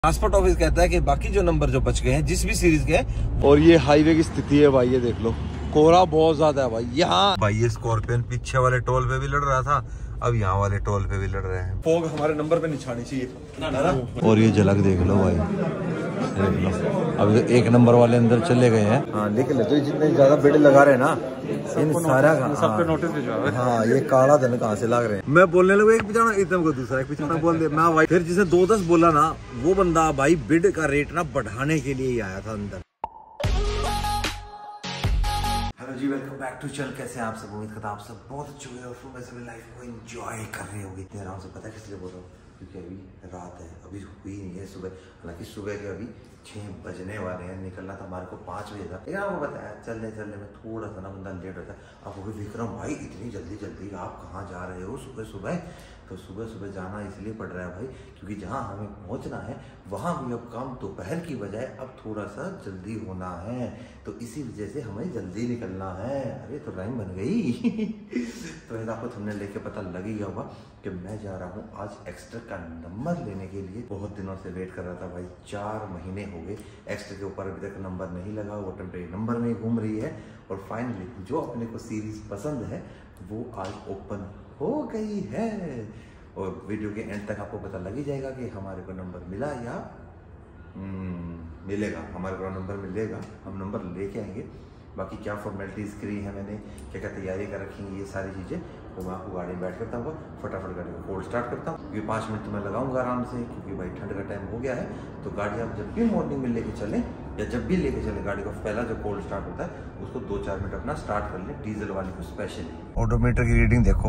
Transport office कहता है कि बाकी जो नंबर जो बच गए हैं जिस भी सीरीज के हैं। और ये हाईवे की स्थिति है भाई, ये देख लो कोहरा बहुत ज्यादा है भाई यहाँ। भाई ये स्कॉर्पियन पीछे वाले टोल पे भी लड़ रहा था, अब यहाँ वाले टोल पे भी लड़ रहे हैं। फोग हमारे नंबर पे नहीं छानी चाहिए। और ये झलक देख लो भाई, देख लो अभी तो एक नंबर वाले अंदर चले गए हैं। हाँ लेकिन तो जितने ज्यादा बेड़े लगा रहे हैं ना इन सारा सब पे नोटिस भिजवा। हाँ ये काला धन कहाँ से लग रहे हैं। मैं बोलने लगा एक पिछाना एकदम को दूसरा एक पिछाना बोल दे मैं भाई, फिर जिसे 2-10 बोला ना वो बंदा भाई बिड का रेट ना बढ़ाने के लिए ही आया था अंदर। हेलो जी, वेलकम बैक टू चैनल। कैसे हैं आप सब? उम्मीद करता आप सब बहुत अच्छे हुए और सुबह से लाइफ को एंजॉय कर रहे होंगे इतने आराम से। पता है किस लिए बोल रहा हूँ? क्योंकि अभी रात है, अभी हुई नहीं है सुबह। हालांकि सुबह के अभी 6 बजने वाले हैं, निकलना था हमारे को 5 बजे था। लेकिन आपको बताया चलने में थोड़ा सा ना बंदा लेट होता है। अब वो विक्रम भाई इतनी जल्दी आप कहाँ जा रहे हो सुबह? तो सुबह जाना इसलिए पड़ रहा है भाई क्योंकि जहाँ हमें पहुँचना है वहाँ भी अब काम दोपहर की बजाय अब थोड़ा सा जल्दी होना है, तो इसी वजह से हमें जल्दी निकलना है। अरे तो राइम बन गई। तो ऐसा आपको थंबनेल लेके पता लग ही गया होगा कि मैं जा रहा हूँ आज एक्स्ट्रा का नंबर लेने के लिए। बहुत दिनों से वेट कर रहा था भाई, 4 महीने हो गए एक्स्ट्रा के ऊपर अभी तक नंबर नहीं लगा, वो टेम्परेरी नंबर में घूम रही है। और फाइनली जो अपने को सीरीज पसंद है वो आज ओपन हो गई है। और वीडियो के एंड तक आपको पता लग ही जाएगा कि हमारे को नंबर मिला या मिलेगा। हमारे को नंबर मिलेगा, हम नंबर लेके आएंगे। बाकी क्या फॉर्मेलिटीज़ करी है मैंने, क्या तैयारी कर रखी है, ये सारी चीज़ें वो मैं आपको गाड़ी में बैठ करता हूँ, फटाफट गाड़ी को कोल्ड स्टार्ट करता हूँ। क्योंकि 5 मिनट तो मैं लगाऊंगा आराम से, क्योंकि भाई ठंड का टाइम हो गया है। तो गाड़ी आप जब भी मॉर्निंग में लेके चलें या जब भी लेके चलें गाड़ी को, पहला जो कोल्ड स्टार्ट होता है उसको 2-4 मिनट अपना स्टार्ट कर लें, डीजल वाली को स्पेशली। ऑडोमीटर की रीडिंग देखो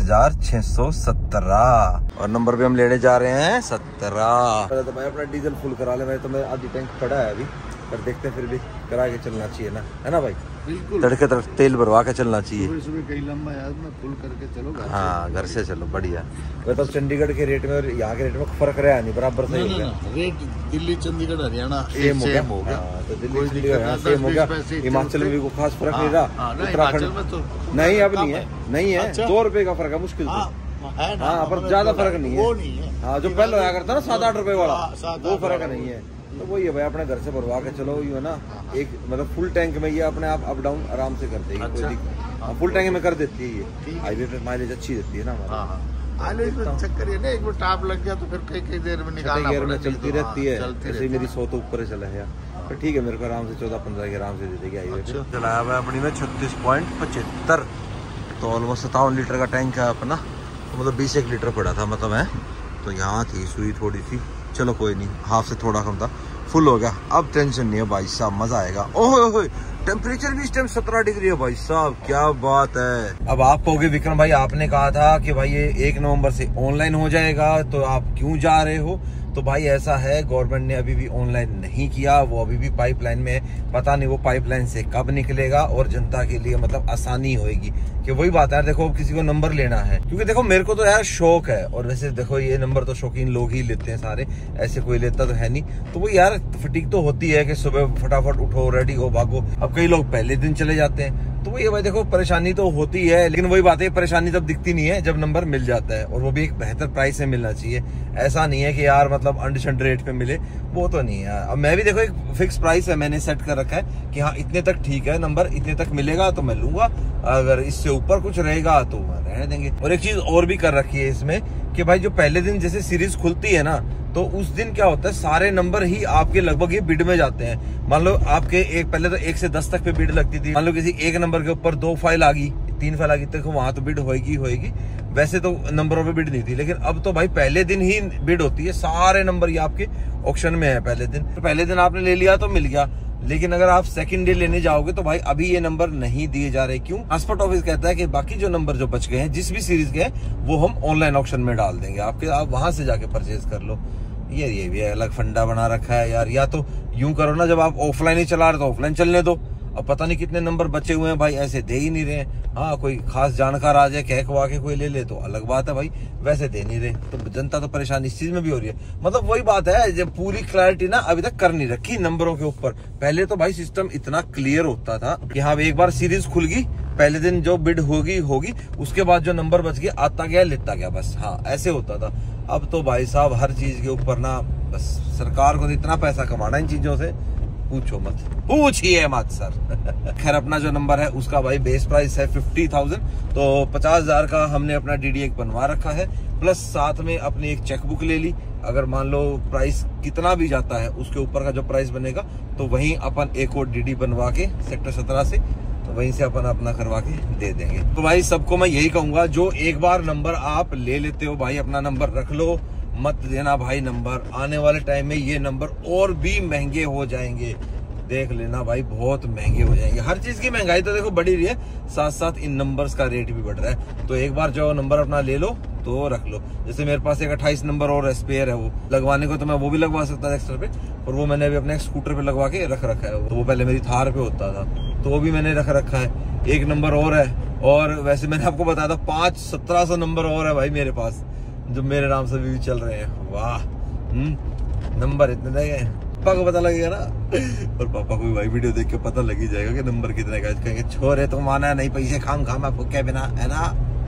22,617 और नंबर पे हम लेने जा रहे हैं 17। पहले तो भाई अपना डीजल फुल करा ले। मैं तो मैं आधी टैंक पड़ा है अभी, पर देखते हैं फिर भी करा के चलना चाहिए ना, है ना भाई? बिल्कुल तड़के तरफ तेल भरवा के चलना चाहिए। सुबह कहीं लंबा याद में फुल करके चलो। हाँ घर से चलो, बढ़िया। मतलब चंडीगढ़ के रेट में और यहाँ के रेट में फर्क रहा नहीं, बराबर से रेट दिल्ली चंडीगढ़ हरियाणा सेम हो गया। तो दिल्ली चंडीगढ़ सेम हो गया। हिमाचल में भी कोई खास फर्क नहीं रहा। उत्तराखंड में तो नहीं, अब नहीं है 2 रुपए का फर्क है मुश्किल से। हाँ पर ज्यादा फर्क नहीं है। हाँ जो पहले होया करता ना 7-8 रुपए वाला, वो फर्क नहीं है। तो वही है भाई, अपने घर से भरवा के चलो, ये है ना। एक मतलब फुल टैंक में ये अपने आप अप डाउन आराम से कर देगी। कोई फुल टैंक में कर देती है ये। हाईवे पे माइलेज अच्छी देती है ना हमारी। चक्कर ये नहीं, एक बार टाप लग गया तो फिर कई देर में निकालना गियर में चलती रहती है। जैसे मेरी 100 तो ऊपर चला है, तो ठीक है मेरे को आराम से 14-15 की आराम से दे देगी हाईवे पे। चलाया हुआ अपनी में 36.75, तो ऑलमोस्ट 57 लीटर का टैंक है अपना। तो मतलब 21 लीटर पड़ा था मतलब है। तो यहाँ थी सुई थोड़ी सी, चलो कोई नहीं, हाफ से थोड़ा कम था, फुल हो गया। अब टेंशन नहीं है भाई साहब, मजा आएगा। ओहो टेम्परेचर भी इस टाइम 17 डिग्री है भाई साहब, क्या बात है। अब आप कहोगे विक्रम भाई आपने कहा था कि भाई ये 1 नवंबर से ऑनलाइन हो जाएगा, तो आप क्यों जा रहे हो? तो भाई ऐसा है, गवर्नमेंट ने अभी भी ऑनलाइन नहीं किया, वो अभी भी पाइपलाइन में है। पता नहीं वो पाइपलाइन से कब निकलेगा और जनता के लिए मतलब आसानी होएगी। कि वही बात है, देखो किसी को नंबर लेना है, क्योंकि देखो मेरे को तो यार शौक है, और वैसे देखो ये नंबर तो शौकीन लोग ही लेते हैं सारे, ऐसे कोई लेता तो है नहीं। तो वो यार फटीक तो होती है कि सुबह फटाफट उठो, रेडी हो, भागो। अब कई लोग पहले दिन चले जाते हैं, तो ये भाई देखो परेशानी तो होती है। लेकिन वही बात है, परेशानी तब दिखती नहीं है जब नंबर मिल जाता है, और वो भी एक बेहतर प्राइस में मिलना चाहिए। ऐसा नहीं है कि यार मतलब अंडशंड रेट पे मिले, वो तो नहीं है। अब मैं भी देखो एक फिक्स प्राइस है मैंने सेट कर रखा है कि हाँ इतने तक ठीक है, नंबर इतने तक मिलेगा तो मैं लूंगा, अगर इससे ऊपर कुछ रहेगा तो रहने देंगे। और एक चीज और भी कर रखी है इसमें कि भाई जो पहले दिन जैसे सीरीज खुलती है ना, तो उस दिन क्या होता है, सारे नंबर ही आपके लगभग ये बिड में जाते हैं। मान लो आपके पहले तो 1 से 10 तक पे बिड लगती थी। मान लो किसी एक नंबर के ऊपर 2 फाइल आ गई, 3 फाइल आ गई, तो वहां तो बिड होएगी। वैसे तो नंबरों पे बिड नहीं थी, लेकिन अब तो भाई पहले दिन ही बिड होती है। सारे नंबर ये आपके ऑक्शन में है पहले दिन। तो पहले दिन आपने ले लिया तो मिल गया, लेकिन अगर आप सेकंड डे लेने जाओगे तो भाई अभी ये नंबर नहीं दिए जा रहे। क्यों? ट्रांसपोर्ट ऑफिस कहता है कि बाकी जो नंबर जो बच गए हैं जिस भी सीरीज के हैं वो हम ऑनलाइन ऑक्शन में डाल देंगे आपके, आप वहां से जाके परचेज कर लो। ये भी अलग फंडा बना रखा है यार। या तो यूं करो ना, जब आप ऑफलाइन ही चला रहे तो ऑफलाइन चलने दो, अब पता नहीं कितने नंबर बचे हुए हैं भाई, ऐसे दे ही नहीं रहे। हाँ, कोई खास जानकार आ जाए कह कवा के कोई ले ले तो अलग बात है भाई, वैसे दे नहीं रहे। तो जनता तो परेशान इस चीज में भी हो रही है। मतलब वही बात है, जब पूरी क्लैरिटी ना अभी तक कर नहीं रखी नंबरों के ऊपर। पहले तो भाई सिस्टम इतना क्लियर होता था कि हाँ एक बार सीरीज खुल गई, पहले दिन जो बिड होगी उसके बाद जो नंबर बच गया आता गया लेता गया बस। हाँ ऐसे होता था। अब तो भाई साहब हर चीज के ऊपर ना बस सरकार को इतना पैसा कमाना इन चीजों से, पूछो मत, पूछिए मत सर। खैर अपना जो नंबर है उसका भाई बेस प्राइस है 50,000, तो 50,000 का हमने अपना DD एक बनवा रखा है, प्लस साथ में अपनी एक चेकबुक ले ली। अगर मान लो प्राइस कितना भी जाता है उसके ऊपर का जो प्राइस बनेगा तो वहीं अपन एक और DD बनवा के सेक्टर 17 से, तो वहीं से अपन अपना करवा के दे देंगे। तो भाई सबको मैं यही कहूंगा, जो एक बार नंबर आप ले लेते हो भाई अपना नंबर रख लो, मत देना भाई नंबर। आने वाले टाइम में ये नंबर और भी महंगे हो जाएंगे, देख लेना भाई, बहुत महंगे हो जाएंगे। हर चीज की महंगाई तो देखो बढ़ी रही है, साथ साथ इन नंबर्स का रेट भी बढ़ रहा है। तो एक बार जो नंबर अपना ले लो तो रख लो। जैसे मेरे पास एक 28 नंबर और स्पेयर है, वो लगवाने को तो मैं वो भी लगवा सकता था एक्स्ट्रा पे, और वो मैंने अभी अपने स्कूटर पे लगवा के रख रखा है। तो वो पहले मेरी थार पे होता था तो वो भी मैंने रख रखा है। एक नंबर और है, और वैसे मैंने आपको बताया था 1700 नंबर और है भाई मेरे पास जो मेरे नाम से भी चल रहे हैं। वाह, नंबर इतने रह गए, पापा को पता लगेगा ना, और पापा को भी भाई वीडियो देख के पता लग ही जाएगा कि नंबर कितने का। कहेंगे छोरे तुम माना नहीं, पैसे खाम फूके बिना, है ना,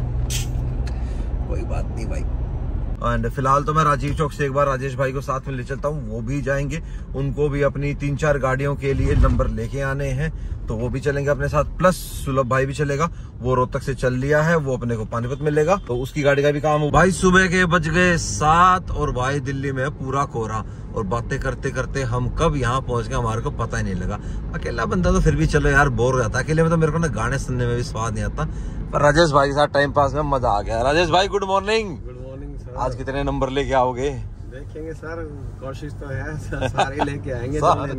कोई बात नहीं भाई। एंड फिलहाल तो मैं राजीव चौक से एक बार राजेश भाई को साथ में ले चलता हूँ, वो भी जाएंगे, उनको भी अपनी 3-4 गाड़ियों के लिए नंबर लेके आने हैं, तो वो भी चलेंगे अपने साथ। प्लस सुलभ भाई भी चलेगा, वो रोहतक से चल लिया है, वो अपने को पानीपत मिलेगा, तो उसकी गाड़ी का भी काम हो। भाई सुबह के बज गए 7 और भाई दिल्ली में पूरा कोहरा, और बातें करते करते हम कब यहाँ पहुंच गए हमारे को पता ही नहीं लगा। अकेला बंदा तो फिर भी चलो यार बोर हो जाता है, अकेले में तो मेरे को ना गाने सुनने में भी स्वाद नहीं आता, पर राजेश भाई के साथ टाइम पास में मजा आ गया। राजेश भाई गुड मॉर्निंग। सर, आज कितने नंबर लेके आओगे? देखेंगे सर, कोशिश तो है, सारे लेके आएंगे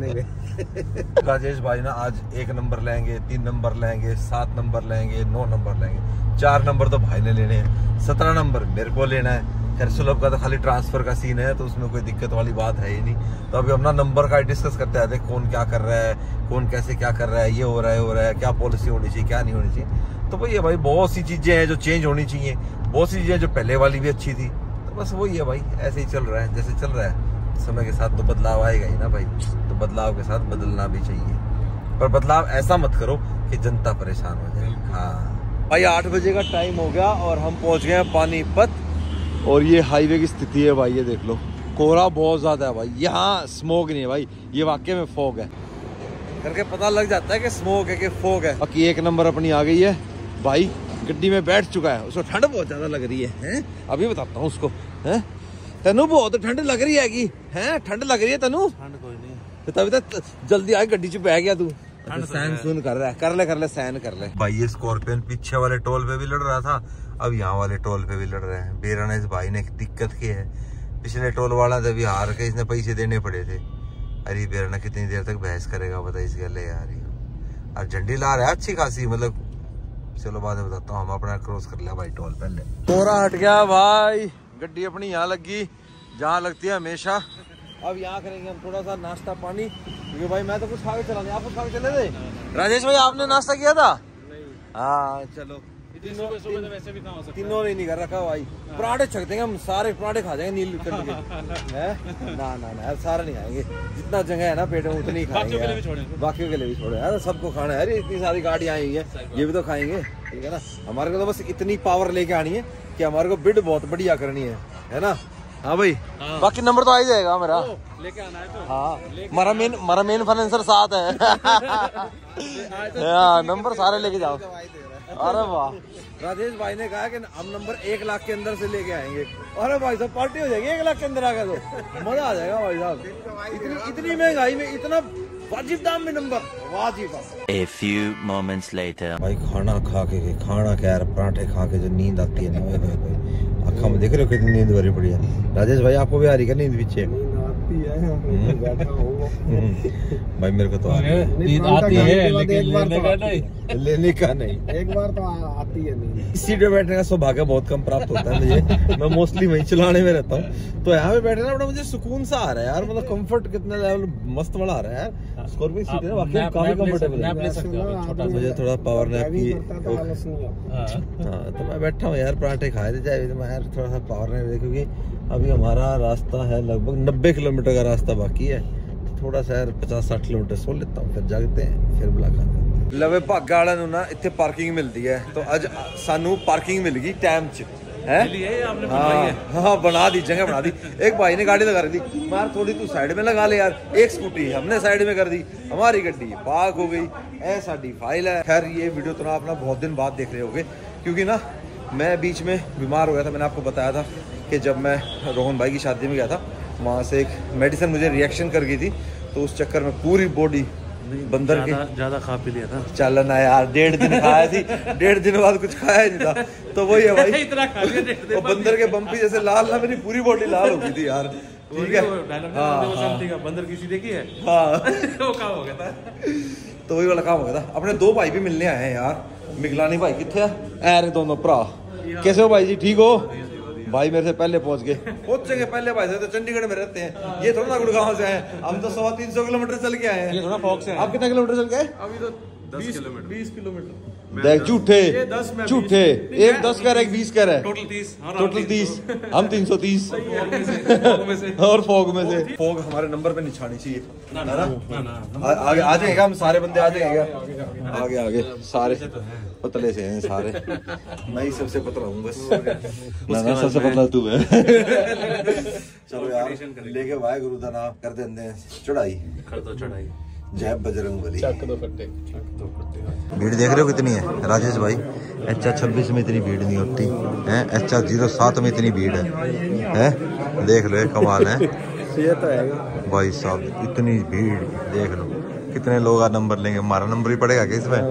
राजेश भाई ना आज 1 नंबर लेंगे, 3 नंबर लेंगे, 7 नंबर लेंगे, 9 नंबर लेंगे, 4 नंबर तो भाई ने लेने हैं, 17 नंबर मेरे को लेना है। खैर सुलभ का तो खाली ट्रांसफर का सीन है, तो उसमें कोई दिक्कत वाली बात है ही नहीं। तो अभी अपना नंबर का डिस्कस करते रहते, कौन क्या कर रहा है, कौन कैसे क्या कर रहा है, ये हो रहा है, क्या पॉलिसी होनी चाहिए, क्या नहीं होनी चाहिए। तो वही है भाई, बहुत सी चीजें हैं जो चेंज होनी चाहिए, बहुत सी चीजें जो पहले वाली भी अच्छी थी, तो बस वही है भाई, ऐसे ही चल रहा है जैसे चल रहा है। समय के साथ तो बदलाव आएगा ही ना भाई, तो बदलाव के साथ बदलना भी चाहिए, पर बदलाव ऐसा मत करो कि जनता परेशान हो जाए। हाँ भाई 8 बजे का टाइम हो गया और हम पहुंच गए हैं पानीपत, और ये हाईवे की स्थिति है भाई, ये देख लो, कोहरा बहुत ज्यादा है भाई। यहाँ स्मोक नहीं है भाई, ये वाकई में फॉग है, करके पता लग जाता है कि स्मोक है कि फॉग है। बाकी 1 नंबर अपनी आ गई है भाई, गड्डी में बैठ चुका है, उसको ठंड बहुत ज्यादा लग रही है, अभी बताता हूँ उसको। है तनु बहुत ठंड लग रही है, ठंड लग रही है तनु? ठंड कोई नहीं, तो तभी तक जल्दी आए, गड्डी च बह गया तू, सहन सुन कर रहा है, कर ले सहन कर ले भाई। ये स्कॉर्पियन पीछे वाले टोल पे भी लड़ रहा था, अब यहाँ वाले टोल पे भी लड़ रहे हैं। बेराना इस भाई ने दिक्कत की है, पिछले टोल वाला जब हार के इसने पैसे देने पड़े थे। अरे बेराना कितनी देर तक बहस करेगा बता इस गले यार, और झंडी ला रहा है अच्छी खासी, मतलब चलो बाद में बताता हूँ। हम अपना क्रॉस कर लिया भाई टोल पहले, कोहरा हट गया भाई, गड्डी अपनी यहाँ लगी जहाँ लगती है हमेशा। अब यहाँ करेंगे हम थोड़ा सा नाश्ता पानी, क्योंकि भाई मैं तो कुछ खा के चला नहीं, आप कुछ खा के चले थे? राजेश भाई आपने नाश्ता किया था? हाँ चलो, तीनों नहीं कर रखा भाई, पराठे छक देंगे हम, सारे पराठे खा जाएंगे नील कंड के। ना सारे नहीं खाएंगे, जितना जगह है ना पेट में उतनी खाएंगे, बाकियों के लिए भी छोड़े यार, सबको खाना है। अरे इतनी सारी गाड़ियां आई है, ये भी तो खाएंगे, ठीक है ना। हमारे को तो बस इतनी पावर लेके आनी है कि हमारे को बिड बहुत बढ़िया करनी है ना। हाँ भाई, बाकी नंबर तो आ ही जाएगा मेरा, लेके आना है तो। हाँ हमारा मेन फाइनेंसर साथ है। हाँ नंबर सारे लेके जाओ। अरे वाह, राजेश भाई ने कहा कि हम नंबर 1 लाख के अंदर से लेके आएंगे। अरे भाई साहब पार्टी हो जाएगी 1 लाख के अंदर आ गया तो मजा आ जाएगा भाई साहब। इतनी महंगाई में इतना वाजिब दाम में नंबर, वाजिब। A few moments later. भाई खाना क्या यार, पराठे खा के जो नींद आती है ना, आँखों में देख रहे हो कितनी नींद भरी पड़ी है। राजेश भाई आपको भी आ रही है नींद पीछे? आती है, बैठा हूँ। भाई मेरे को तो नींद आती है लेने का नहीं, एक बार तो आती है नींद। इस सीट पे बैठने का सौभाग्य बहुत कम प्राप्त होता है मुझे। मैं मोस्टली वहीं चलाने में रहता हूँ, तो यहाँ पे बैठे ना बड़ा मुझे सुकून सा आ रहा है यार। मतलब कंफर्ट कितना लेवल मस्त वाला आ रहा है यार। स्कॉर्पियो सीट है ना, वाकई काफी कंफर्टेबल है। मुझे थोड़ा पावर नैप की, हाँ तो मैं बैठा हूँ यार, पराठे खाए थे चाहे, तो मैं यार थोड़ा सा पावर नैप, क्योंकि अभी हमारा रास्ता है लगभग 90 किलोमीटर का रास्ता बाकी है। तो थोड़ा सा यार 50-60 किलोमीटर सो लेता हूँ, फिर जागते हैं, फिर मुलाकात। लवे भागा वाले नूं ना इत्थे पार्किंग मिलती है, तो अज सानू पार्किंग मिल गई टाइम च है। हाँ बना दी, जगह बना दी। एक भाई ने गाड़ी लगा दी, मार थोड़ी तू साइड में लगा ले यार। एक स्कूटी हमने साइड में कर दी, हमारी गड्डी पार्क हो गई। ऐसा डी फाइल है। खैर ये वीडियो तो ना अपना बहुत दिन बाद देख रहे होगे, क्योंकि ना मैं बीच में बीमार हो गया था। मैंने आपको बताया था कि जब मैं रोहन भाई की शादी में गया था, वहाँ से एक मेडिसिन मुझे रिएक्शन कर गई थी, तो उस चक्कर में पूरी बॉडी बंदर के ज्यादा खा पी लिया था। चलना यार, 1.5 दिन खाया थी, 1.5 दिन बाद कुछ खाया ही नहीं था। तो वही है भाई, इतना खा लिया, बंदर के बम्पी जैसे लाल ना, मेरी पूरी बॉडी लाल हो गई थी यार। ठीक है, बंदर किसी देखी है? हाँ वो काम हो गया था, तो वही वाला काम हो गया था। अपने 2 भाई भी मिलने आए हैं यार। मिगलानी भाई कितने हैं दोनों भरा? कैसे हो भाई जी, ठीक हो? भाई मेरे से पहले पहुंच गए, पहुंचेंगे पहले भाई से, तो चंडीगढ़ में रहते हैं। ये थोड़ा ना गुड़गांव से हैं, हम तो 100-300 किलोमीटर चल के आए हैं। ये थोड़ा फॉक से है। आप कितना किलोमीटर चल गए? अभी तो 20 किलोमीटर। देख झूठे 10 में झूठे, एक 10 कर, एक 20 कर है, टोटल 30। टोटल 30, हम 330 और फॉग में से। फॉग हमारे नंबर पे नहीं छानी चाहिए, है ना? आगे आ जाएगा, हम सारे बंदे आ जाएंगे आगे आगे। सारे पतले से हैं सारे, मैं ही सबसे पतला हूँ बस। ना सबसे पतला तू है। चलो यार लेके भाई गुरु का नाम कर देंगे चढ़ाई, कर दो चढ़ाई। जय बजरंग बली। भीड़ देख रहे हो कितनी है राजेश भाई? HR26 में इतनी भीड़ नहीं होती है, HR07 में इतनी भीड़ है? देख लो, कमाल है ये तो है भाई साहब, इतनी भीड़ देख लो। कितने लोग आ नंबर लेंगे? हमारा नंबर ही पड़ेगा क्या इसमें?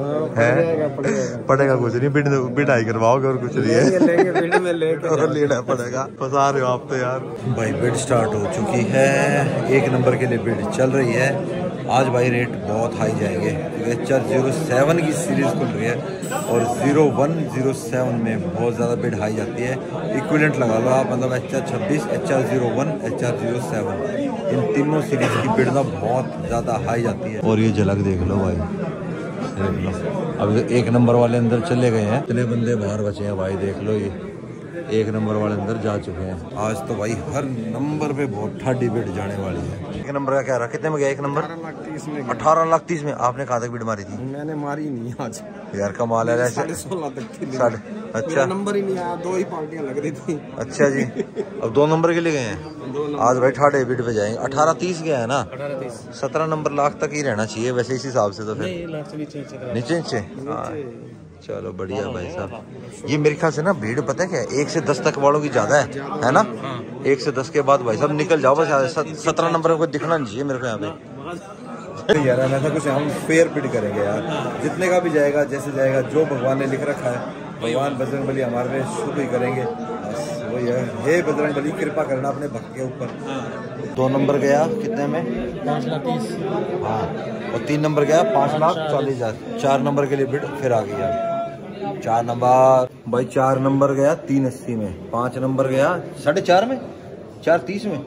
पड़ेगा कुछ नहीं, बिडाई करवाओगे और कुछ नहीं है, और लेना पड़ेगा। फंसा रहे हो आप तो यार। भाई बिड स्टार्ट हो चुकी है, 1 नंबर के लिए बिड चल रही है। आज भाई रेट बहुत हाई जाएंगे, क्योंकि HR07 की सीरीज खुल रही है और 0107 में बहुत ज़्यादा बिड हाई जाती है। इक्विवेलेंट लगा लो आप, मतलब HR26, HR01, HR07, इन तीनों सीरीज की बिड ना बहुत ज़्यादा हाई जाती है। और ये झलक देख लो भाई, देख लो। अब 1 नंबर वाले अंदर चले गए हैं, इतने बंदे बाहर बचे हैं भाई। देख लो, ये 1 नंबर वाले अंदर जा चुके हैं। आज तो भाई हर नंबर पे बहुत ठाडी बिड जाने वाली है। 1 नंबर का क्या रहा? कितने में गया 1 नंबर? 18,30,000 में। आपने कहाँ तक बिड मारी थी? मैंने मारी नहीं आज यार कमाल है। 16.5 तक थी। अच्छा, नंबर ही नहीं आया, 2 ही पार्टियां लग रही थी। अच्छा जी, अब 2 नंबर के लिए गए हैं आज भाई। ठाडे बिड पे जाएंगे। 18,30 गया है ना? 17 नंबर लाख तक ही रहना चाहिए वैसे इस हिसाब से। तो फिर नीचे चलो बढ़िया भाई साहब। ये मेरे ख्याल से ना भीड़ पता है क्या है, 1 से 10 तक वालों की ज्यादा है ना? 1 से 10 के बाद भाई साहब निकल जाओ बस। 17 नंबर को दिखना नहीं चाहिए मेरे को यहाँ पे यार। हम ऐसा कुछ हम फेयर बिड करेंगे यार, जितने का भी जाएगा, जैसे जाएगा, जो भगवान ने लिख रखा है, भगवान बजरंग बली हमारे लिए शुभ ही करेंगे। बस वही है, हे बजरंग बली कृपा करना अपने भक्त के ऊपर। 2 नंबर गया कितने में? 5,30,000। हाँ, और 3 नंबर गया 5,40,000। 4 नंबर के लिए बिड फिर आ गई यार। 4 नंबर भाई, 4 नंबर गया 380 में। 5 नंबर गया 4.5 में, 4.30 में,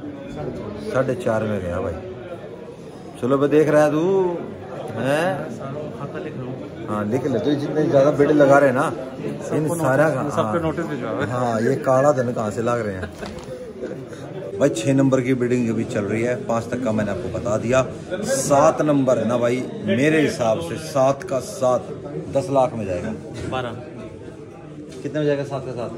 4.5 में गया भाई। चलो मैं देख रहा है तू है। हाँ लिख ले, तो जितने ज्यादा बिड लगा रहे हैं ना इन सारा का सबको नोटिस भिजवाओ। हाँ, ये काला धन कहाँ से लग रहे हैं भाई। 6 नंबर की बिडिंग अभी चल रही है, 5 तक का मैंने आपको बता दिया। 7 नंबर है ना भाई, मेरे हिसाब से 7 का 7 10 लाख में जाएगा। 12 कितने में जाएगा? 7 का 7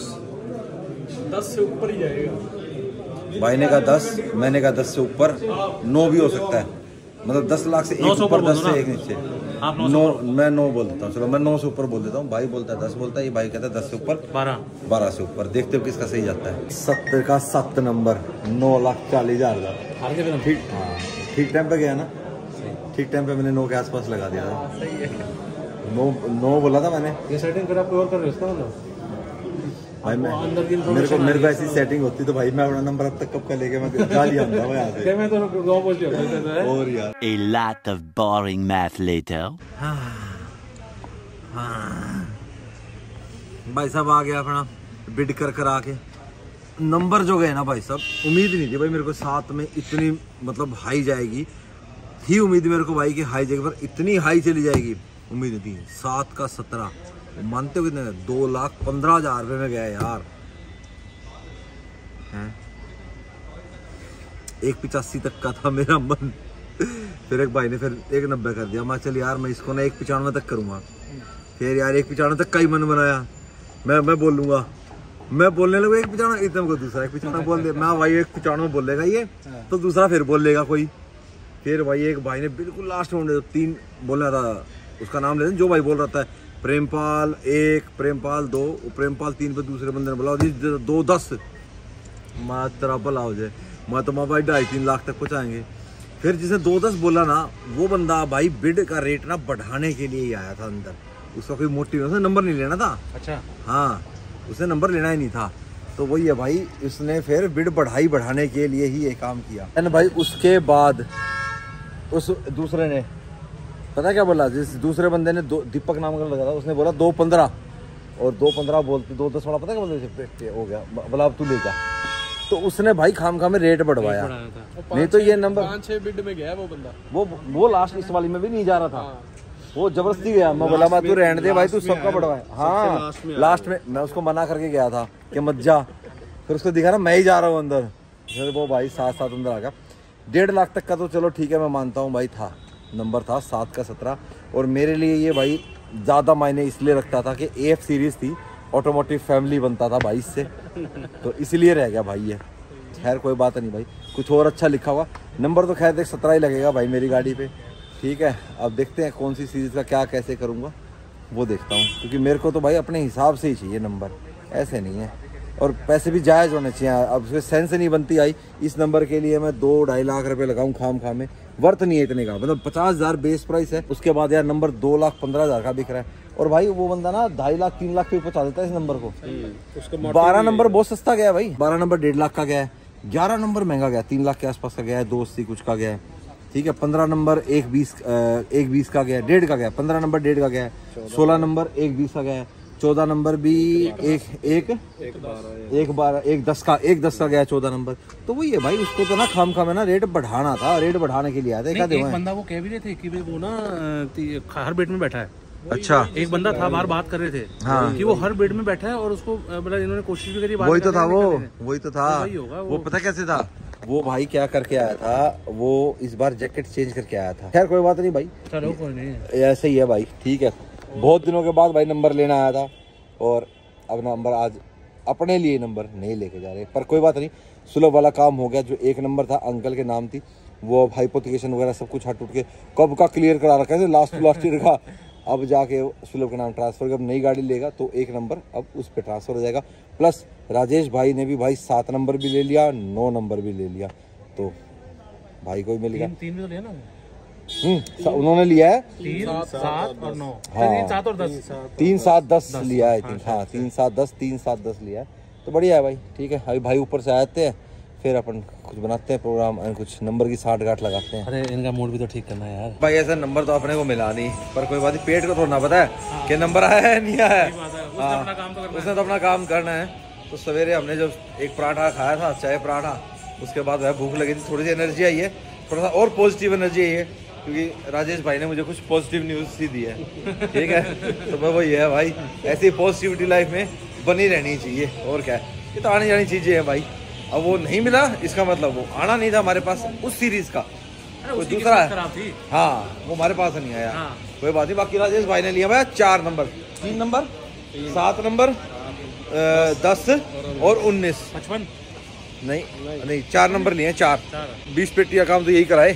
10 से ऊपर ही जाएगा। भाई ने कहा 10, मैंने कहा 10 से ऊपर। 9 भी हो सकता है, मतलब 10 लाख से एक ऊपर, 10 से एक नीचे। 9 मैं 9 बोल देता हूँ। चलो मैं 9 से ऊपर बोल देता हूँ। भाई बोलता है 10 बोलता है, ये भाई कहता है 10 से ऊपर, 12 से ऊपर। देखते हो किसका सही जाता है। 70 का 7 नंबर 9,40,000 का। ठीक, हाँ ठीक टाइम पे गया ना? ठीक टाइम पे मैंने 9 के आसपास लगा दिया था। 9 बोला था मैंने। ये सेटिंग फिर आप और कर रहे हो इसका मतलब? भाई मेरे को ऐसी सेटिंग होती तो भाई मैं अपना नंबर अब तक कब का लेके मैं जा लिया था यहाँ से। मैं तो गाँव पहुँच गया। और यार A lot of boring math later. भाई साहब आ गया अपना बिड कर आके नंबर जो गए ना भाई साहब, उम्मीद नहीं थी भाई मेरे को 7 में इतनी मतलब हाई जाएगी, थी उम्मीद मेरे को भाई कि हाई जाएगी, पर इतनी हाई चली जाएगी उम्मीद नहीं थी। 7 का 17 मानते हो कितने? 2,15,000 रुपये में गया यार। 1,85 तक का था मेरा मन, फिर एक भाई ने फिर 1,90 कर दिया। मैं चल यार मैं इसको ना 1,95 तक करूँगा। फिर यार 1,95 तक का ही मन बनाया, मैं बोलूँगा, मैं बोलने लगा 1,95, इतना को दूसरा 1,95 बोल दे, मैं भाई 1,95 बोलेगा ये तो दूसरा फिर बोलेगा कोई। फिर भाई एक भाई ने बिल्कुल लास्ट में 3 बोलना था, उसका नाम लेते जो भाई बोल रहा था, प्रेमपाल 1, प्रेमपाल 2, प्रेमपाल 3 पे दूसरे बंदे ने बोला 2,10 मैं तेरा भला हो जाए, मैं तो भाई 2.5-3 लाख तक पहुँचाएंगे। फिर जिसने 2,10 बोला ना वो बंदा भाई बिड का रेट ना बढ़ाने के लिए ही आया था अंदर, उसका कोई मोटिव, उसने नंबर नहीं लेना था। अच्छा हाँ, उसने नंबर लेना ही नहीं था, तो वही है भाई, उसने फिर बिड बढ़ाने के लिए ही ये काम किया। एंड भाई उसके बाद उस दूसरे ने पता क्या बोला, जिस दूसरे बंदे ने दीपक नाम का लगा था, उसने बोला 2,15 और 2,15 बोलते 2,10 वाला पता क्या बोलते हो गया, बोला अब तू ले जा। तो उसने भाई खाम में रेट बढ़वाया, नहीं तो ये नंबर 5-6 बिड में गया वो बंदा, वो लास्ट इस वाली में भी नहीं जा रहा था, वो जबरदस्ती गया। मैं बोला मैं तू रहने दे भाई, तू सबका बढ़वाए। हाँ लास्ट में मैं उसको मना करके गया था कि मत जा, फिर उसको दिखा ना मैं ही जा रहा हूँ अंदर, फिर वो भाई 7 अंदर आ गया। 1.5 लाख तक का तो चलो ठीक है मैं मानता हूँ भाई, था नंबर था 7 का 17, और मेरे लिए ये भाई ज़्यादा मायने इसलिए रखता था कि AF सीरीज़ थी, ऑटोमोटिव फैमिली बनता था भाई इससे, तो इसलिए रह गया भाई ये। खैर कोई बात नहीं भाई, कुछ और अच्छा लिखा हुआ नंबर तो खैर देख 17 ही लगेगा भाई मेरी गाड़ी पे, ठीक है। अब देखते हैं कौन सी सीरीज़ का क्या कैसे करूँगा वो देखता हूँ, क्योंकि मेरे को तो भाई अपने हिसाब से ही चाहिए नंबर, ऐसे नहीं है, और पैसे भी जायज़ होने चाहिए। अब उसमें सेंस नहीं बनती आई इस नंबर के लिए मैं 2-2.5 लाख रुपए लगाऊं खाम में, वर्थ नहीं है इतने का, मतलब 50,000 बेस प्राइस है, उसके बाद यार नंबर 2,15,000 का बिक रहा है, और भाई वो बंदा ना 2.5 लाख 3 लाख पे पहुंचा देता है इस नंबर को। 12 नंबर बहुत सस्ता गया है भाई, 12 नंबर 1.5 लाख का गया है, 11 नंबर महंगा गया 3 लाख के आसपास का गया है, 280 कुछ का गया है, ठीक है। 15 नंबर 1,20 का गया, 1.5 का गया, 15 नंबर 1.5 का गया है, 16 नंबर 1,20 का गया है, 14 नंबर भी 1,10 का गया है 14 नंबर। तो वही है भाई, उसको तो ना खाम है ना रेट बढ़ाना था, रेट बढ़ाने के लिए आया था। एक बंदा वो कह भी रहे थे कि वो ना हर बेड में बैठा है। अच्छा, एक बंदा था बाहर बात कर रहे थे हाँ, कि वो हर बेड में बैठा है और उसको मतलब इन्होंने कोशिश भी करी, वही तो था वही तो था वो पता कैसे था, वो भाई क्या करके आया था, वो इस बार जैकेट चेंज करके आया था। खैर कोई बात नहीं भाई, चलो कोई नहीं, ऐसे ही है भाई, ठीक है। बहुत दिनों के बाद भाई नंबर लेना आया था, और अब नंबर आज अपने लिए नंबर नहीं लेके जा रहे, पर कोई बात नहीं, सुलभ वाला काम हो गया। जो एक नंबर था अंकल के नाम थी, वो हाइपोथिकेशन वगैरह सब कुछ हट उठ के कब का क्लियर करा रखा है, लास्ट ईयर का। अब जाके सुलभ के नाम ट्रांसफर, जब नई गाड़ी लेगा तो एक नंबर अब उस पर ट्रांसफर हो जाएगा। प्लस राजेश भाई ने भी भाई 7 नंबर भी ले लिया, 9 नंबर भी ले लिया, तो भाई को भी मिल गया। 3 भी तो लिया ना उन्होंने लिया है 3, 7 और 9, हाँ 7 और 10, 3, 7, 10 लिया है, हाँ 3, 7, 10, 3, 7, 10 लिया है, तो बढ़िया है भाई, ठीक है। अभी भाई ऊपर से आते हैं, फिर अपन कुछ बनाते हैं प्रोग्राम, कुछ नंबर की 60 गांठ लगाते हैं। अरे इनका मूड भी तो ठीक करना है यार भाई, ऐसा नंबर तो अपने को मिला नहीं, पर कोई बात नहीं, पेट को थोड़ा ना पता है कि नंबर आया है नहीं आया है, उसने तो अपना काम करना है। तो सवेरे हमने जब एक पराठा खाया था, चाय पराठा, उसके बाद वह भूख लगी थी, थोड़ी सी एनर्जी आई है, थोड़ा सा और पॉजिटिव एनर्जी आई है, क्योंकि राजेश भाई ने मुझे कुछ पॉजिटिव न्यूज़ सी दी है, ठीक है। तो मैं वही है भाई, ऐसी पॉजिटिविटी लाइफ में बनी रहनी चाहिए, और क्या है, ये तो आने जानी चीज़ें हैं भाई। अब वो नहीं मिला, इसका मतलब वो आना नहीं था हमारे पास उस सीरीज का, कोई दूसरा है, हाँ वो हमारे पास नहीं आया, कोई बात नहीं। बाकी राजेश भाई ने लिया भाई 4 नंबर, 3 नंबर, 7 नंबर, 10 और 19, 55 नहीं 4 नंबर लिए हैं, 4 20 पेटी का काम तो यही कराए।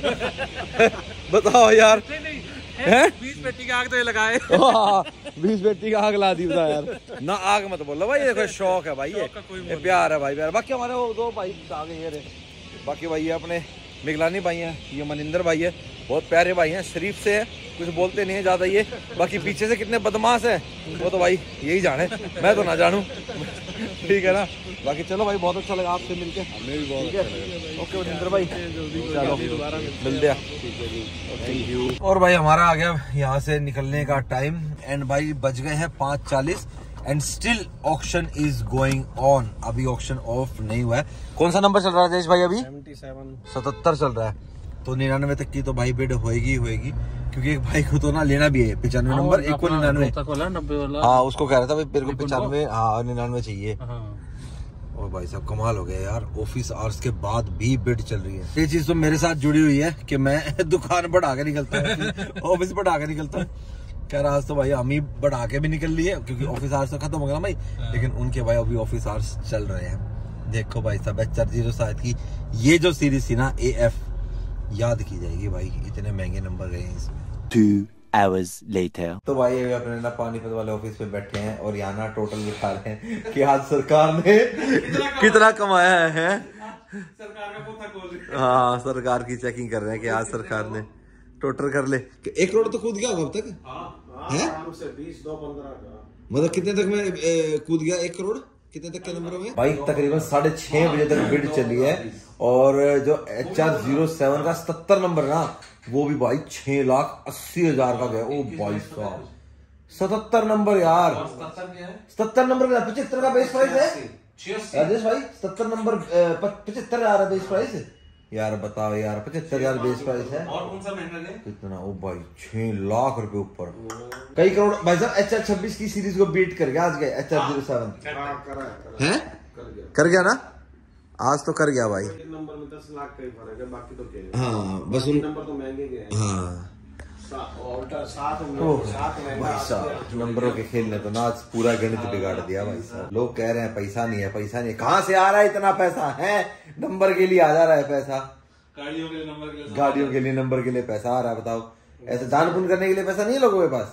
बताओ यार, 20 पेटी की आग तो ये लगाए, 20 पेटी का आग ला दी बता यार, ना आग मत बोलो भाई, ये शौक है भाई, ये प्यार है भाई, प्यार। बाकी हमारे वो 2 भाई आ गए, बाकी भाई ये अपने मिगलानी भाई हैं, ये मनिंदर भाई है, बहुत प्यारे भाई हैं, शरीफ से है, कुछ बोलते नहीं है ज्यादा ये। बाकी पीछे से कितने बदमाश है वो तो भाई यही जाने, मैं तो ना जानूं। ठीक है ना। बाकी चलो भाई, बहुत अच्छा लगा आपसे मिलके। हमें भी बहुत अच्छा लगा। ओके वनिंदर भाई, चलो मिलते हैं। और भाई हमारा आ गया यहाँ से निकलने का टाइम एंड भाई बज गए हैं 5:40 and still auction is going on. अभी ऑक्शन ऑफ नहीं हुआ है। कौन सा नंबर चल रहा है राजेश भाई? अभी 77 चल रहा है। तो 99 तक की तो भाई बिड होएगी होएगी, क्योंकि एक भाई को तो ना लेना भी है 95 नंबर, एक को 99। हाँ उसको कह रहा था भाई मेरे को 95, हाँ 99 चाहिए। और भाई साहब कमाल हो गया यार, ऑफिस आवर्स के बाद भी बिड चल रही है। ये चीज तो मेरे साथ जुड़ी हुई है कि मैं दुकान बढ़ा के निकलता हूँ, ऑफिस बढ़ा के निकलता हूँ। कह रहा आज तो भाई हम ही बढ़ा के भी निकल लिए, क्योंकि ऑफिस आवर्स तो खत्म हो गया भाई, लेकिन उनके भाई अभी ऑफिस आवर्स चल रहे हैं। देखो भाई साहब HR07 की ये जो सीरीज थी ना AF, याद की जाएगी भाई, इतने महंगे नंबर गए हैं इसमें। 2 hours later. तो भाई अपने ना पानीपत वाले ऑफिस में बैठे हैं और यहाँ ना टोटल दिखा रहे हैं कि आज सरकार ने कितना कमाया है। सरकार का पोथा खोल रही है। हाँ सरकार की चेकिंग कर रहे हैं कि आज सरकार ने टोटल कर ले। 1 करोड़ तो कूद गया होगा अब तक है? 20 2 15 मतलब कितने तक में कूद गया 1 करोड़? कितने तक के नंबरों में भाई? तकरीबन 6:30 बजे तक बिड चली है। और जो HR07 का 77 नंबर ना, वो भी भाई 6,80,000 का गया। ओ भाई साहब 77 नंबर यार, 77 नंबर का 75 का बेस प्राइस है राजेश भाई। 77 नंबर 75,000 है बेस प्राइस यार। बताओ यार 75,000 बेस प्राइस है। और कौन सा महंगा है कितना? ओ भाई 6 लाख रुपए ऊपर, कई करोड़ भाई साहब। HR26 की सीरीज को बीट कर गया आज गए HR07 है। कर गया ना आज तो कर गया भाई। नंबर में 10 लाख का ही फर्क है, बाकी तो क्या। हाँ बस उन नंबर तो महंगे गए। हाँ साथ भाई साहब नंबरों के खेल ने तो ना आज पूरा गणित बिगाड़ दिया भाई साहब। लोग कह रहे हैं पैसा नहीं है, पैसा नहीं है। कहाँ से आ रहा है इतना पैसा है? नंबर के लिए आ जा रहा है पैसा, गाड़ियों के लिए नंबर के लिए पैसा आ रहा है। बताओ ऐसे दान पुण्य करने के लिए पैसा नहीं है लोगों के पास?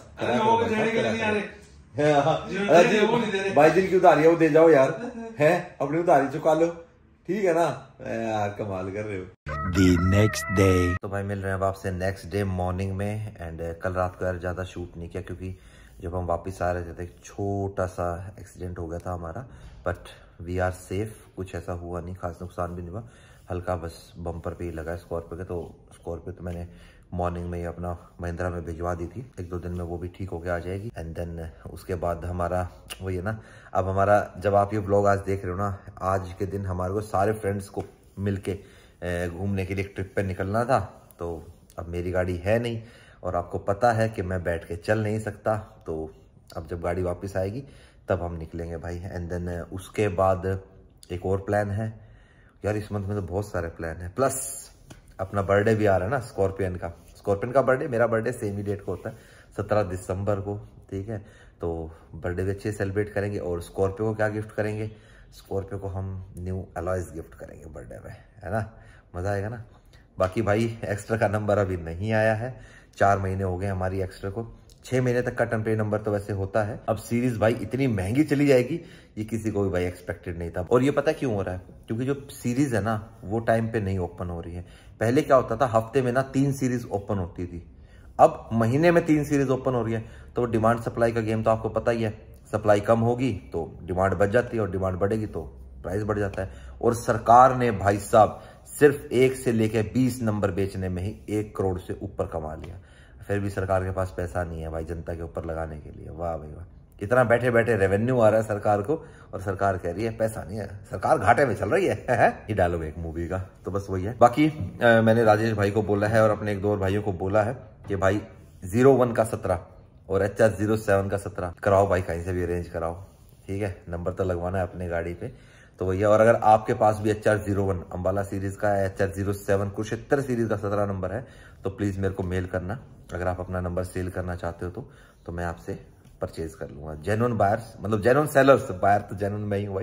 भाई जिनकी उधारी है वो दे जाओ यार, है अपनी उधारी चुका लो, ठीक है ना यार। कमाल कर रहे हो। The next day. तो भाई मिल रहे हैं अब आपसे नेक्स्ट डे मॉर्निंग में। एंड कल रात को यार ज़्यादा शूट नहीं किया, क्योंकि जब हम वापस आ रहे थे तो एक छोटा सा एक्सीडेंट हो गया था हमारा। बट वी आर सेफ, कुछ ऐसा हुआ नहीं, खास नुकसान भी नहीं हुआ, हल्का बस बम्पर पे ही लगा स्कॉर्पियो के। तो स्कॉर्पियो तो मैंने मॉर्निंग में ही अपना महिंद्रा में भिजवा दी थी, 1-2 दिन में वो भी ठीक होके आ जाएगी। एंड देन उसके बाद हमारा वही है ना, अब हमारा जब आप ये व्लॉग आज देख रहे हो ना, आज के दिन हमारे को सारे फ्रेंड्स को मिलके घूमने के लिए एक ट्रिप पे निकलना था। तो अब मेरी गाड़ी है नहीं और आपको पता है कि मैं बैठ के चल नहीं सकता। तो अब जब गाड़ी वापस आएगी तब हम निकलेंगे भाई। एंड देन उसके बाद एक और प्लान है यार, इस मंथ में तो बहुत सारे प्लान है। प्लस अपना बर्थडे भी आ रहा है ना स्कॉर्पियन का बर्थडे, मेरा बर्थडे सेम ही डेट को होता है 17 दिसंबर को, ठीक है। तो बर्थडे भी अच्छे सेलिब्रेट करेंगे। और स्कॉर्पियो को क्या गिफ्ट करेंगे? स्कॉर्पियो को हम न्यू अलॉयज गिफ्ट करेंगे बर्थडे में, है ना, मजा आएगा ना। बाकी भाई एक्स्ट्रा का नंबर अभी नहीं आया है, 4 महीने हो गए हमारी एक्स्ट्रा को। 6 महीने तक का टेम्परेरी नंबर तो वैसे होता है। अब सीरीज भाई इतनी महंगी चली जाएगी ये किसी को भी भाई एक्सपेक्टेड नहीं था। और ये पता क्यों हो रहा है? क्योंकि जो सीरीज है ना वो टाइम पे नहीं ओपन हो रही है। पहले क्या होता था, हफ्ते में ना 3 सीरीज ओपन होती थी, अब महीने में 3 सीरीज ओपन हो रही है। तो डिमांड सप्लाई का गेम तो आपको पता ही है, सप्लाई कम होगी तो डिमांड बढ़ जाती है और डिमांड बढ़ेगी तो प्राइस बढ़ जाता है। और सरकार ने भाई साहब सिर्फ 1 से लेकर 20 नंबर बेचने में ही 1 करोड़ से ऊपर कमा लिया। फिर भी सरकार के पास पैसा नहीं है भाई जनता के ऊपर लगाने के लिए। वाह भाई वाह, इतना बैठे बैठे रेवेन्यू आ रहा है सरकार को और सरकार कह रही है पैसा नहीं है, सरकार घाटे में चल रही है। ये डायलॉग एक मूवी का, तो बस वही है। बाकी मैंने राजेश भाई को बोला है और अपने 1-2 और भाइयों को बोला है कि भाई 01 का 17 और HR07 का 17 कराओ भाई, कहीं से भी अरेंज कराओ, ठीक है। नंबर तो लगवाना है अपनी गाड़ी पे, तो भैया। और अगर आपके पास भी HR01 अम्बाला सीरीज का है, HR07 कुरुक्षेत्र सीरीज का 17 नंबर है, तो प्लीज मेरे को मेल करना। अगर आप अपना नंबर सेल करना चाहते हो तो मैं आपसे परचेज कर लूंगा। जेन्युइन बायर्स, मतलब जेन्युइन सेलर्स, बायर तो जेन्युइन मैं ही हूँ भाई,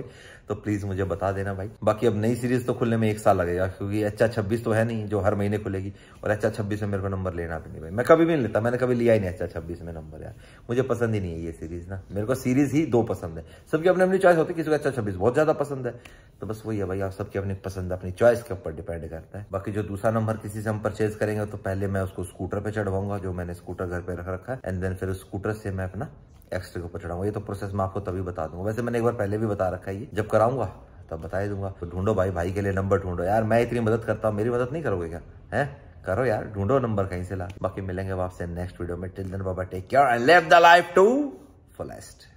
तो प्लीज मुझे बता देना भाई। बाकी अब नई सीरीज तो खुलने में 1 साल लगेगा, क्योंकि HA26 तो है नहीं जो हर महीने खुलेगी, और HA26 में मेरे को नंबर लेना भी नहीं भाई, मैं कभी भी नहीं लेता, मैंने कभी लिया ही नहीं HA26 में नंबर यार, मुझे पसंद ही नहीं है ये सीरीज ना। मेरे को सीरीज ही 2 पसंद है, सबकी अपनी अपनी चॉइस होती है, किसी को HA26 बहुत ज्यादा पसंद है, तो बस वही है भाई, आप सबकी अपनी पसंद अपनी चॉइस के ऊपर डिपेंड करता है। बाकी जो दूसरा नंबर किसी से हम परचेज करेंगे तो पहले मैं उसको स्कूटर पे चढ़वाऊंगा, जो मैंने स्कूटर घर पे रख रखा है, एंड देन फिर उस स्कूटर से मैं अपना एक्स्ट्रा के ऊपर चढ़ाऊंगा। ये तो प्रोसेस मैं आपको तभी बता दूंगा, वैसे मैंने एक बार पहले भी बता रखा है, ये जब कराऊंगा तब बता ही दूंगा। तो ढूंढो भाई के लिए नंबर ढूंढो यार, मैं इतनी मदद करता हूँ, मेरी मदद नहीं करोगे क्या? है करो यार, ढूंढो नंबर कहीं से ला। बाकी मिलेंगे आपसे नेक्स्ट वीडियो में, till then bye bye, take care and live the life to fullest.